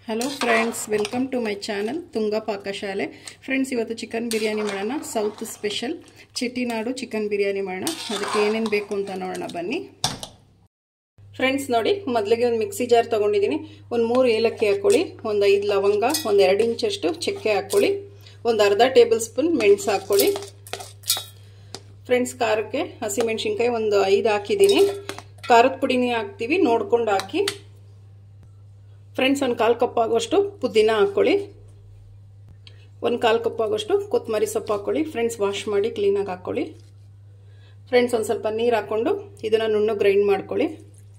Hello friends, welcome to my channel Tunga ಪಾಕಶಾಲೆ. Friends, ಇವತ್ತು chicken biryani ಮಾಡೋಣ. South special Chettinad chicken biryani ಮಾಡೋಣ. ಅದಕ್ಕೆ ಏನೇನು ಬೇಕು ಅಂತ ನೋಡೋಣ ಬನ್ನಿ. ಫ್ರೆಂಡ್ಸ್ ನೋಡಿ, ಮೊದಲಿಗೆ ಒಂದು ಮಿಕ್ಸಿ ಜಾರ್ ತೊಗೊಂಡಿದ್ದೀನಿ. ಒಂದು 3 ಏಲಕ್ಕಿ ಹಾಕ್ಕೊಳ್ಳಿ, ಒಂದು 5 ಲವಂಗ, ಒಂದು 2 ಇಂಚಷ್ಟು ಚಕ್ಕೆ ಹಾಕ್ಕೊಳ್ಳಿ, ಒಂದು ಅರ್ಧ ಟೇಬಲ್ ಸ್ಪೂನ್ ಮೆಣಸು ಹಾಕ್ಕೊಳ್ಳಿ. ಫ್ರೆಂಡ್ಸ್, ಖಾರಕ್ಕೆ ಹಸಿಮೆಣಸಿನ್ಕಾಯಿ ಒಂದು 5 ಹಾಕಿದ್ದೀನಿ. ಖಾರದ ಪುಡಿನೇ ಹಾಕ್ತೀವಿ, ನೋಡ್ಕೊಂಡು ಹಾಕಿ. ಫ್ರೆಂಡ್ಸ್, ಒಂದು 1/4 ಕಪ್ ಆಗೋಷ್ಟು ಪುದೀನ ಹಾಕ್ಕೊಳ್ಳಿ, ಒಂದು 1/4 ಕಪ್ ಆಗೋಷ್ಟು ಕೊತ್ತಂಬರಿ ಸೊಪ್ಪು ಹಾಕ್ಕೊಳ್ಳಿ. ಫ್ರೆಂಡ್ಸ್, ವಾಶ್ ಮಾಡಿ ಕ್ಲೀನಾಗಿ ಹಾಕ್ಕೊಳ್ಳಿ. ಫ್ರೆಂಡ್ಸ್, ಒಂದು ಸ್ವಲ್ಪ ನೀರು ಹಾಕ್ಕೊಂಡು ಇದನ್ನು ನುಣ್ಣು ಗ್ರೈಂಡ್ ಮಾಡ್ಕೊಳ್ಳಿ.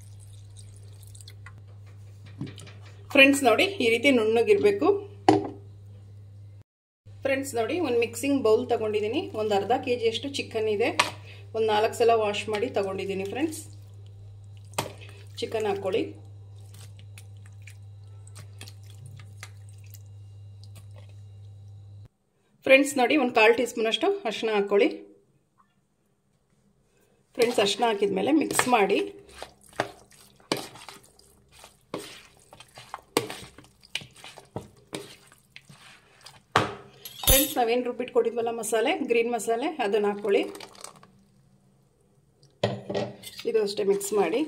ಫ್ರೆಂಡ್ಸ್ ನೋಡಿ, ಈ ರೀತಿ ನುಣ್ಣಗಿರಬೇಕು. ಫ್ರೆಂಡ್ಸ್ ನೋಡಿ, ಒಂದು ಮಿಕ್ಸಿಂಗ್ ಬೌಲ್ ತಗೊಂಡಿದ್ದೀನಿ. ಒಂದು ಅರ್ಧ kg ಅಷ್ಟು ಚಿಕನ್ ಇದೆ. ಒಂದು 4 ಸಲ ವಾಶ್ ಮಾಡಿ ತಗೊಂಡಿದ್ದೀನಿ. ಫ್ರೆಂಡ್ಸ್, ಚಿಕನ್ ಹಾಕ್ಕೊಳ್ಳಿ. ಫ್ರೆಂಡ್ಸ್ ನೋಡಿ, ಒಂದು 1/4 ಟೀ ಸ್ಪೂನ್ ಅಷ್ಟು ಅರಿಶಿನ ಹಾಕ್ಕೊಳ್ಳಿ. ಫ್ರೆಂಡ್ಸ್, ಅರಿಶಿನ ಹಾಕಿದ್ಮೇಲೆ ಮಿಕ್ಸ್ ಮಾಡಿ. ಫ್ರೆಂಡ್ಸ್, ನಾವೇನು ರುಬ್ಬಿಟ್ಕೊಟ್ಟಿದ್ವಲ್ಲ ಮಸಾಲೆ, ಗ್ರೀನ್ ಮಸಾಲೆ, ಅದನ್ನು ಹಾಕ್ಕೊಳ್ಳಿ. ಇದು ಅಷ್ಟೇ ಮಿಕ್ಸ್ ಮಾಡಿ.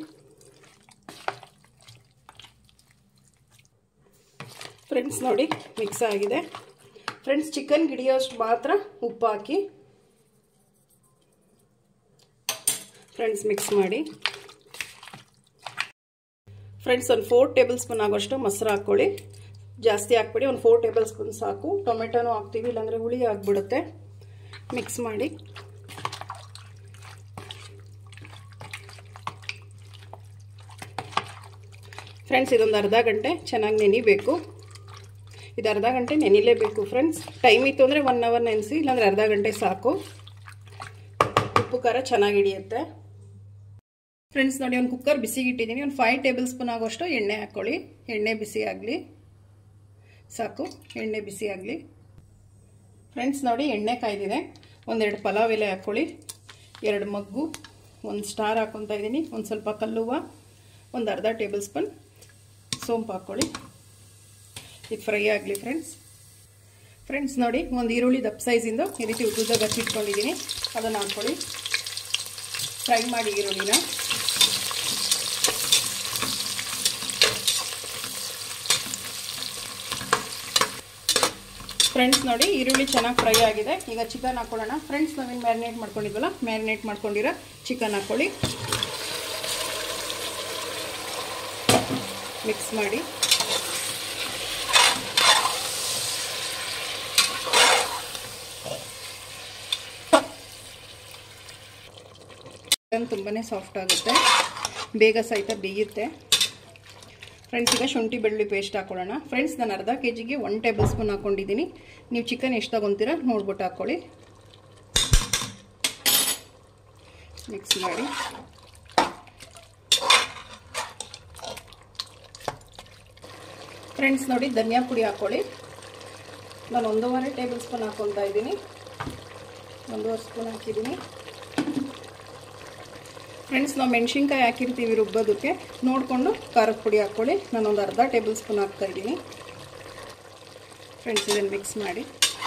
ಫ್ರೆಂಡ್ಸ್ ನೋಡಿ, ಮಿಕ್ಸ್ ಆಗಿದೆ. ಫ್ರೆಂಡ್ಸ್, ಚಿಕನ್ ಹಿಡಿಯೋಷ್ಟು ಮಾತ್ರ ಉಪ್ಪು ಹಾಕಿ ಫ್ರೆಂಡ್ಸ್ ಮಿಕ್ಸ್ ಮಾಡಿ. ಫ್ರೆಂಡ್ಸ್, ಒಂದು 4 ಟೇಬಲ್ ಸ್ಪೂನ್ ಆಗೋಷ್ಟು ಮೊಸರು ಹಾಕ್ಕೊಳ್ಳಿ. ಜಾಸ್ತಿ ಹಾಕ್ಬೇಡಿ, ಒಂದು 4 ಟೇಬಲ್ ಸ್ಪೂನ್ ಸಾಕು. ಟೊಮೆಟೊನೂ ಹಾಕ್ತೀವಿ, ಇಲ್ಲಾಂದರೆ ಹುಳಿ ಆಗಿಬಿಡುತ್ತೆ. ಮಿಕ್ಸ್ ಮಾಡಿ. ಫ್ರೆಂಡ್ಸ್, ಇದೊಂದು ಅರ್ಧ ಗಂಟೆ ಚೆನ್ನಾಗಿ ನೆನಿಬೇಕು. ಇದು ಅರ್ಧ ಗಂಟೆ ನೆನಿಲೇಬೇಕು. ಫ್ರೆಂಡ್ಸ್, ಟೈಮ್ ಇತ್ತು ಅಂದರೆ 1 ಅವರ್ ನೆನೆಸಿ, ಇಲ್ಲಾಂದರೆ ಅರ್ಧ ಗಂಟೆ ಸಾಕು. ಉಪ್ಪು ಖಾರ ಚೆನ್ನಾಗಿ ಹಿಡಿಯುತ್ತೆ. ಫ್ರೆಂಡ್ಸ್ ನೋಡಿ, ಒಂದು ಕುಕ್ಕರ್ ಬಿಸಿಗಿಟ್ಟಿದ್ದೀನಿ. ಒಂದು 5 ಟೇಬಲ್ ಸ್ಪೂನ್ ಆಗೋಷ್ಟು ಎಣ್ಣೆ ಹಾಕ್ಕೊಳ್ಳಿ. ಎಣ್ಣೆ ಬಿಸಿ ಆಗಲಿ, ಸಾಕು. ಎಣ್ಣೆ ಬಿಸಿ ಆಗಲಿ. ಫ್ರೆಂಡ್ಸ್ ನೋಡಿ, ಎಣ್ಣೆ ಕಾಯ್ದಿದೆ. 1-2 ಪಲಾವ್ ಎಲೆ ಹಾಕ್ಕೊಳ್ಳಿ, 2 ಮಗ್ಗು, 1 ಸ್ಟಾರ್ ಹಾಕ್ಕೊತಾ ಇದ್ದೀನಿ. ಒಂದು ಸ್ವಲ್ಪ ಕಲ್ಲುವ, ಒಂದು ಅರ್ಧ ಟೇಬಲ್ ಸ್ಪೂನ್ ಸೋಂಪು ಹಾಕ್ಕೊಳ್ಳಿ. ಇದು ಫ್ರೈ ಆಗಲಿ. ಫ್ರೆಂಡ್ಸ್ ನೋಡಿ, ಒಂದು ಈರುಳ್ಳಿ ದಪ್ಪ ಸೈಜಿಂದು ಈ ರೀತಿ ಉದ್ದುದ್ದಾಗ ಹಚ್ಚಿಟ್ಕೊಂಡಿದ್ದೀನಿ. ಅದನ್ನು ಹಾಕ್ಕೊಳ್ಳಿ. ಫ್ರೈ ಮಾಡಿ ಈರುಳ್ಳಿನ. ಫ್ರೆಂಡ್ಸ್ ನೋಡಿ, ಈರುಳ್ಳಿ ಚೆನ್ನಾಗಿ ಫ್ರೈ ಆಗಿದೆ. ಈಗ ಚಿಕನ್ ಹಾಕ್ಕೊಳ್ಳೋಣ. ಫ್ರೆಂಡ್ಸ್, ನಾವೇನು ಮ್ಯಾರಿನೇಟ್ ಮಾಡ್ಕೊಂಡಿದ್ವಲ್ಲ, ಮ್ಯಾರಿನೇಟ್ ಮಾಡ್ಕೊಂಡಿರೋ ಚಿಕನ್ ಹಾಕ್ಕೊಳ್ಳಿ. ಮಿಕ್ಸ್ ಮಾಡಿ. ಚಿಕನ್ ತುಂಬಾ ಸಾಫ್ಟ್ ಆಗುತ್ತೆ, ಬೇಗ ಸಹಿತ ಬೇಯುತ್ತೆ. ಫ್ರೆಂಡ್ಸ್, ಈಗ ಶುಂಠಿ ಬೆಳ್ಳುಳ್ಳಿ ಪೇಸ್ಟ್ ಹಾಕ್ಕೊಳ್ಳೋಣ. ಫ್ರೆಂಡ್ಸ್, ನಾನು ಅರ್ಧ kgಗೆ 1 ಟೇಬಲ್ ಸ್ಪೂನ್ ಹಾಕ್ಕೊಂಡಿದ್ದೀನಿ. ನೀವು ಚಿಕನ್ ಎಷ್ಟು ತಗೊತೀರಾ ನೋಡ್ಬಿಟ್ಟು ಹಾಕ್ಕೊಳ್ಳಿ. ಮಿಕ್ಸ್ ಮಾಡಿ. ಫ್ರೆಂಡ್ಸ್ ನೋಡಿ, ಧನಿಯಾ ಪುಡಿ ಹಾಕ್ಕೊಳ್ಳಿ. ನಾನು 1.5 ಟೇಬಲ್ ಸ್ಪೂನ್ ಹಾಕ್ಕೊತಾ ಇದ್ದೀನಿ. 1.5 ಸ್ಪೂನ್ ಹಾಕಿದ್ದೀನಿ. ಫ್ರೆಂಡ್ಸ್, ನಾವು ಮೆಣಸಿನ್ಕಾಯಿ ಹಾಕಿರ್ತೀವಿ ರುಬ್ಬೋದಕ್ಕೆ, ನೋಡಿಕೊಂಡು ಖಾರದ ಪುಡಿ ಹಾಕ್ಕೊಳ್ಳಿ. ನಾನೊಂದು ಅರ್ಧ ಟೇಬಲ್ ಸ್ಪೂನ್ ಹಾಕ್ತಾಯಿದ್ದೀನಿ. ಫ್ರೆಂಡ್ಸ್, ಇದನ್ನು ಮಿಕ್ಸ್ ಮಾಡಿ.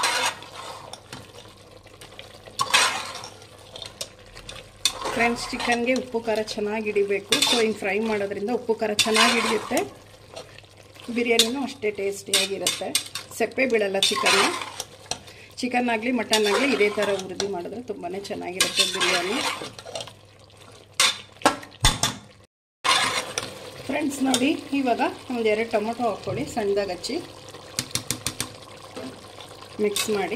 ಫ್ರೆಂಡ್ಸ್, ಚಿಕನ್ಗೆ ಉಪ್ಪು ಖಾರ ಚೆನ್ನಾಗಿ ಹಿಡಿಬೇಕು. ಸೊ ಹಿಂಗೆ ಫ್ರೈ ಮಾಡೋದ್ರಿಂದ ಉಪ್ಪು ಖಾರ ಚೆನ್ನಾಗಿ ಹಿಡಿಯುತ್ತೆ. ಬಿರಿಯಾನಿನೂ ಅಷ್ಟೇ ಟೇಸ್ಟಿಯಾಗಿರುತ್ತೆ. ಸಪ್ಪೆ ಬೀಳಲ್ಲ ಚಿಕನ್ ಆಗಲಿ ಮಟನ್ ಆಗಲಿ ಇದೇ ಥರ ಹುರಿದು ಮಾಡಿದ್ರೆ ತುಂಬಾ ಚೆನ್ನಾಗಿರುತ್ತೆ ಬಿರಿಯಾನಿ. ಫ್ರೆಂಡ್ಸ್ ನೋಡಿ, ಇವಾಗ ಒಂದು 2 ಟೊಮೊಟೊ ಹಾಕ್ಕೊಳ್ಳಿ, ಸಣ್ಣದಾಗಿ ಹಚ್ಚಿ. ಮಿಕ್ಸ್ ಮಾಡಿ.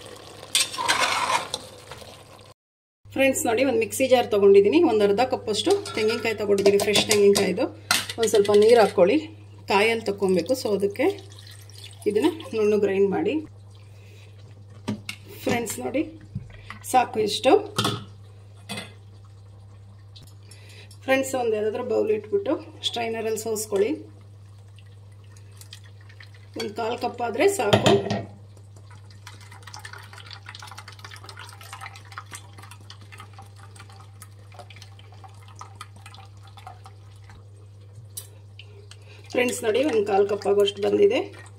ಫ್ರೆಂಡ್ಸ್ ನೋಡಿ, ಒಂದು ಮಿಕ್ಸಿ ಜಾರ್ ತೊಗೊಂಡಿದ್ದೀನಿ. ಒಂದು ಅರ್ಧ ಕಪ್ಪಷ್ಟು ತೆಂಗಿನಕಾಯಿ ತೊಗೊಂಡಿದ್ದೀನಿ, ಫ್ರೆಶ್ ತೆಂಗಿನಕಾಯಿದು. ಒಂದು ಸ್ವಲ್ಪ ನೀರು ಹಾಕ್ಕೊಳ್ಳಿ. ಕಾಯಲ್ಲಿ ತೊಗೊಬೇಕು, ಸೊ ಅದಕ್ಕೆ ಇದನ್ನು ನುಣ್ಣು ಗ್ರೈಂಡ್ ಮಾಡಿ. ಫ್ರೆಂಡ್ಸ್ ನೋಡಿ, ಸಾಕು ಇಷ್ಟು. ಫ್ರೆಂಡ್ಸ್, ಒಂದು ಯಾವುದಾದ್ರೂ ಬೌಲ್ ಇಟ್ಬಿಟ್ಟು ಸ್ಟ್ರೈನರಲ್ಲಿ ಸೋಸ್ಕೊಳ್ಳಿ. ಒಂದು 1/4 ಕಪ್ ಆದರೆ ಸಾಕು. ಫ್ರೆಂಡ್ಸ್ ನೋಡಿ, ಒಂದು 1/4 ಕಪ್ ಆಗೋಷ್ಟು ಬಂದಿದೆ.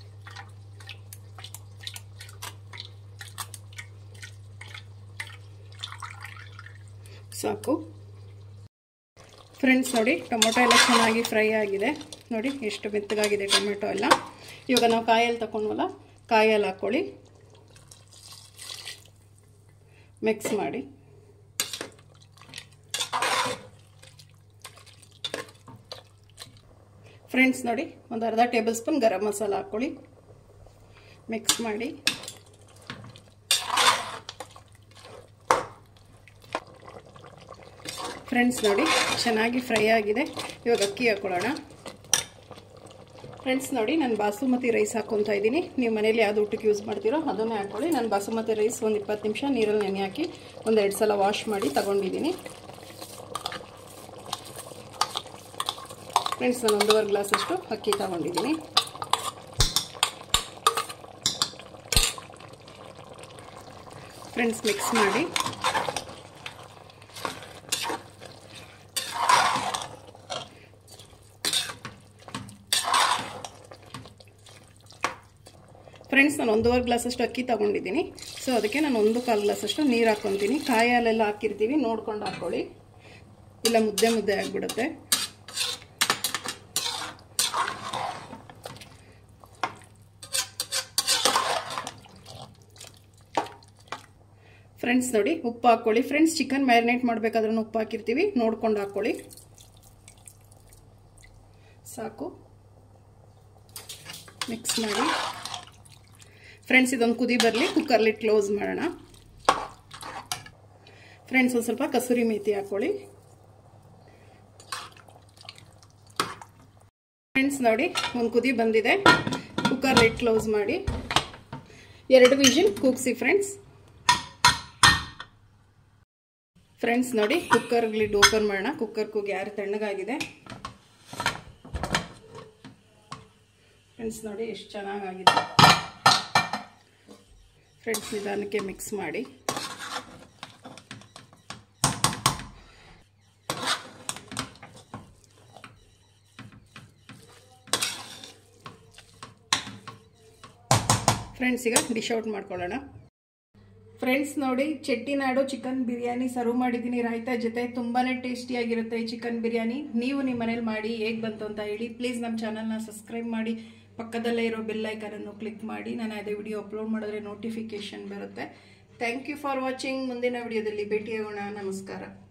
ಸಾಕು. ಫ್ರೆಂಡ್ಸ್ ನೋಡಿ, ಟೊಮೊಟೊ ಎಲ್ಲ ಚೆನ್ನಾಗಿ ಫ್ರೈ ಆಗಿದೆ. ನೋಡಿ ಎಷ್ಟು ಮೆತ್ತಗಾಗಿದೆ ಟೊಮೆಟೊ ಎಲ್ಲ. ಇವಾಗ ನಾವು ಕಾಯಲ್ಲಿ ತಗೊಂಡ್ವಲ್ಲ, ಕಾಯಲ್ಲಿ ಹಾಕ್ಕೊಳ್ಳಿ, ಮಿಕ್ಸ್ ಮಾಡಿ. ಫ್ರೆಂಡ್ಸ್ ನೋಡಿ, ಒಂದು ಅರ್ಧ ಟೇಬಲ್ ಸ್ಪೂನ್ ಗರಂ ಮಸಾಲ ಹಾಕ್ಕೊಳ್ಳಿ, ಮಿಕ್ಸ್ ಮಾಡಿ. ಫ್ರೆಂಡ್ಸ್ ನೋಡಿ, ಚೆನ್ನಾಗಿ ಫ್ರೈ ಆಗಿದೆ. ಇವಾಗ ಅಕ್ಕಿ ಹಾಕ್ಕೊಳ್ಳೋಣ. ಫ್ರೆಂಡ್ಸ್ ನೋಡಿ, ನಾನು ಬಾಸುಮತಿ ರೈಸ್ ಹಾಕ್ಕೊತಾ ಇದ್ದೀನಿ. ನೀವು ಮನೇಲಿ ಯಾವುದು ಊಟಕ್ಕೆ ಯೂಸ್ ಮಾಡ್ತೀರೋ ಅದನ್ನೇ ಹಾಕ್ಕೊಳ್ಳಿ. ನಾನು ಬಾಸುಮತಿ ರೈಸ್ ಒಂದು 20 ನಿಮಿಷ ನೀರಲ್ಲಿ ನೆನೆ ಹಾಕಿ ಒಂದು 2 ಸಲ ವಾಶ್ ಮಾಡಿ ತಗೊಂಡಿದ್ದೀನಿ. ಫ್ರೆಂಡ್ಸ್, ನಾನು 1.5 ಗ್ಲಾಸ್ ಅಷ್ಟು ಅಕ್ಕಿ ತಗೊಂಡಿದ್ದೀನಿ. ಫ್ರೆಂಡ್ಸ್, ಮಿಕ್ಸ್ ಮಾಡಿ. ಫ್ರೆಂಡ್ಸ್, ನಾನು 1.5 ಗ್ಲಾಸ್ ಅಷ್ಟು ಅಕ್ಕಿ ತಗೊಂಡಿದ್ದೀನಿ. ಸೊ ಅದಕ್ಕೆ ನಾನು 1/4 ಗ್ಲಾಸ್ ಅಷ್ಟು ನೀರು ಹಾಕ್ಕೊತೀನಿ. ಕಾಯಲ್ಲೆಲ್ಲ ಹಾಕಿರ್ತೀವಿ, ನೋಡ್ಕೊಂಡು ಹಾಕ್ಕೊಳ್ಳಿ, ಇಲ್ಲ ಮುದ್ದೆ ಮುದ್ದೆ ಆಗಿಬಿಡುತ್ತೆ. ಫ್ರೆಂಡ್ಸ್ ನೋಡಿ, ಉಪ್ಪು ಹಾಕ್ಕೊಳ್ಳಿ. ಫ್ರೆಂಡ್ಸ್, ಚಿಕನ್ ಮ್ಯಾರಿನೇಟ್ ಮಾಡಬೇಕಾದ್ರೂ ಉಪ್ಪು ಹಾಕಿರ್ತೀವಿ, ನೋಡ್ಕೊಂಡು ಹಾಕ್ಕೊಳ್ಳಿ. ಸಾಕು, ಮಿಕ್ಸ್ ಮಾಡಿ. ಫ್ರೆಂಡ್ಸ್, ಇದೊಂದು ಕುದಿ ಬರಲಿ, ಕುಕ್ಕರ್ಲಿ ಕ್ಲೋಸ್ ಮಾಡೋಣ. ಫ್ರೆಂಡ್ಸ್, ಒಂದು ಸ್ವಲ್ಪ ಕಸೂರಿ ಮೇಥಿ ಹಾಕ್ಕೊಳ್ಳಿ. ಫ್ರೆಂಡ್ಸ್ ನೋಡಿ, ಒಂದು ಕುದಿ ಬಂದಿದೆ, ಕುಕ್ಕರ್ ಲಿಡ್ ಕ್ಲೋಸ್ ಮಾಡಿ 2 ವಿಜಿಲ್ ಕೂಗಿಸಿ. ಫ್ರೆಂಡ್ಸ್ ನೋಡಿ, ಕುಕ್ಕರ್ ಲಿಡ್ ಓಪನ್ ಮಾಡೋಣ. ಕುಕ್ಕರ್ ಕೂಗಿ ಯಾರು ತಣ್ಣಗಾಗಿದೆ. ಫ್ರೆಂಡ್ಸ್ ನೋಡಿ, ಎಷ್ಟು ಚೆನ್ನಾಗಾಗಿದೆ. ಫ್ರೆಂಡ್ಸ್, ನಿಧಾನಕ್ಕೆ ಮಿಕ್ಸ್ ಮಾಡಿ. ಫ್ರೆಂಡ್ಸ್, ಈಗ ಡಿಶ್ ಔಟ್ ಮಾಡ್ಕೊಳ್ಳೋಣ. ಫ್ರೆಂಡ್ಸ್ ನೋಡಿ, ಚೆಟ್ಟಿನಾಡು ಚಿಕನ್ ಬಿರಿಯಾನಿ ಸರ್ವ್ ಮಾಡಿದ್ದೀನಿ ರಾಯ್ತಾ ಜೊತೆ. ತುಂಬಾ ಟೇಸ್ಟಿಯಾಗಿರುತ್ತೆ ಈ ಚಿಕನ್ ಬಿರಿಯಾನಿ. ನೀವು ನಿಮ್ಮ ಮನೇಲಿ ಮಾಡಿ ಹೇಗೆ ಬಂತು ಅಂತ ಹೇಳಿ. ಪ್ಲೀಸ್ ನಮ್ಮ ಚಾನಲ್ನ ಸಬ್ಸ್ಕ್ರೈಬ್ ಮಾಡಿ, ಪಕ್ಕದಲ್ಲೇ ಇರೋ ಬೆಲ್ ಐಕನನ್ನು ಕ್ಲಿಕ್ ಮಾಡಿ. ನಾನು ಅದೇ ವಿಡಿಯೋ ಅಪ್ಲೋಡ್ ಮಾಡಿದ್ರೆ ನೋಟಿಫಿಕೇಶನ್ ಬರುತ್ತೆ. Thank you for watching. ಮುಂದಿನ ವಿಡಿಯೋದಲ್ಲಿ ಭೇಟಿಯಾಗೋಣ. ನಮಸ್ಕಾರ.